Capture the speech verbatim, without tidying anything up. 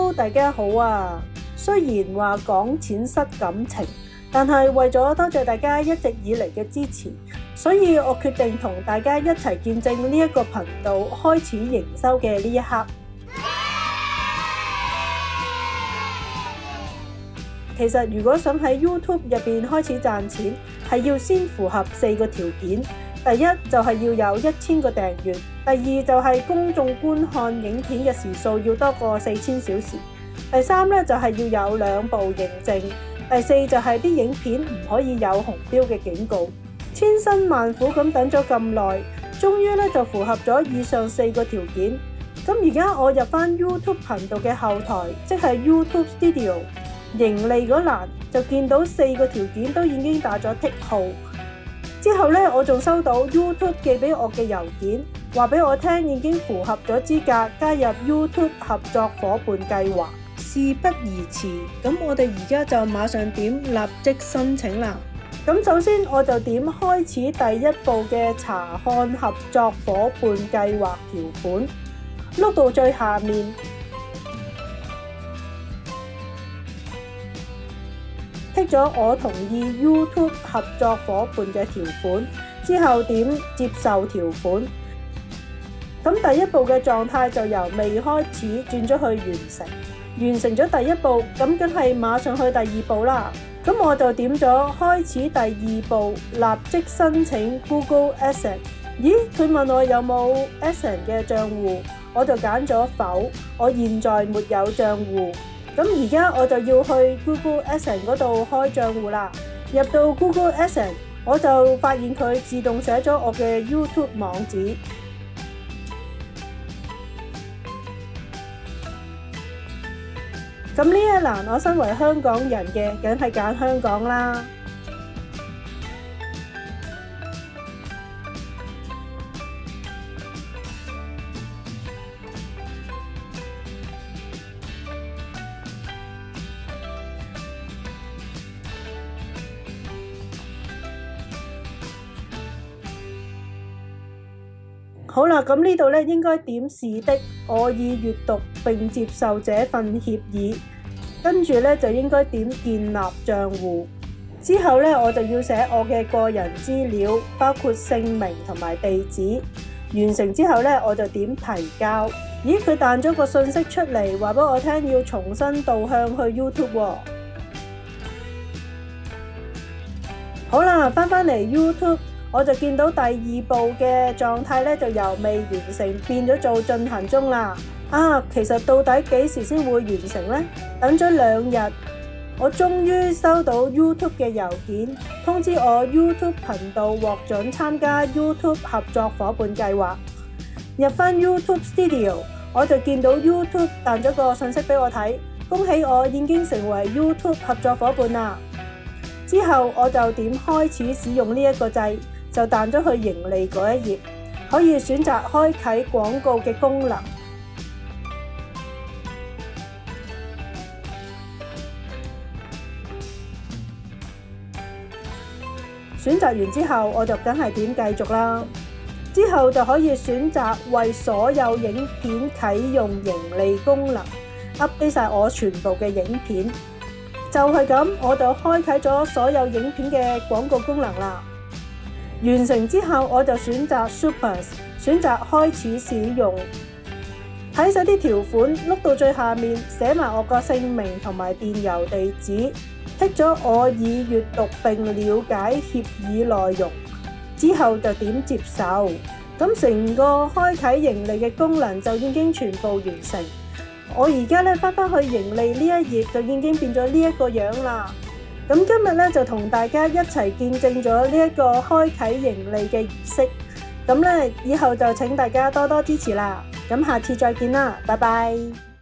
Hello， 大家好啊！雖然話講錢失感情，但係為咗多謝大家一直以嚟嘅支持，所以我決定同大家一齊見證呢一個頻道開始營收嘅呢一刻。其實如果想喺 YouTube 入邊開始賺錢，係要先符合四個條件。第一就係要有一千個訂閱，第二就係公眾觀看影片嘅時數要多過四千小時，第三咧就係要有兩部認證，第四就係啲影片唔可以有紅標嘅警告。千辛萬苦咁等咗咁耐，終於咧就符合咗以上四個條件。咁而家我入翻 YouTube 頻道嘅後台，即係 YouTube Studio 盈利嗰欄，就見到四個條件都已經打咗剔號。之後咧，我仲收到 YouTube 寄俾我嘅郵件，話俾我聽已經符合咗資格加入 YouTube 合作夥伴計劃。事不宜遲，咁我哋而家就馬上點立即申請啦。咁首先我就點開始第一步嘅查看合作夥伴計劃條款，碌到最下面。剔咗我同意 YouTube 合作夥伴嘅條款之後，點接受條款。咁第一步嘅狀態就由未開始轉咗去完成。完成咗第一步，咁梗係馬上去第二步啦。咁我就點咗開始第二步，立即申請 Google Adsense。咦？佢問我有冇 Adsense 嘅賬戶，我就揀咗否。我現在沒有賬戶。咁而家我就要去 Google Adsense 嗰度開賬戶啦。入到 Google Adsense， 我就發現佢自動寫咗我嘅 YouTube 網址。咁呢一欄我身為香港人嘅，梗係揀香港啦。好啦，咁呢度咧應該點是的，我已閱讀並接受這份協議，跟住咧就應該點建立賬戶。之後咧我就要寫我嘅個人資料，包括姓名同埋地址。完成之後咧我就點提交。咦，佢彈咗個信息出嚟，話俾我聽要重新導向去 YouTube 喎。好啦，翻返嚟 YouTube。我就見到第二步嘅狀態咧，就由未完成變咗做進行中啦。啊，其實到底幾時先會完成呢？等咗兩日，我終於收到 YouTube 嘅郵件，通知我 YouTube 頻道獲准參加 YouTube 合作夥伴計劃。入翻 YouTube Studio， 我就見到 YouTube 彈咗個信息俾我睇，恭喜我已經成為 YouTube 合作夥伴啦。之後我就點開始使用呢一個掣。就彈咗去盈利嗰一頁，可以選擇開啟廣告嘅功能。選擇完之後，我就梗係點繼續啦。之後就可以選擇為所有影片啟用盈利功能 ，update 晒我全部嘅影片。就係咁，我就開啟咗所有影片嘅廣告功能啦。完成之後，我就選擇 Super， 選擇開始使用。睇晒啲條款，碌到最下面，寫埋我個姓名同埋電郵地址，剔咗我已閱讀並了解協議內容，之後就點接受。咁成個開啟盈利嘅功能就已經全部完成。我而家咧翻返去盈利呢一頁，就已經變咗呢一個樣啦。咁今日咧就同大家一齊見證咗呢一個開啟盈利嘅儀式。咁咧以後就請大家多多支持啦。咁下次再見啦，拜拜。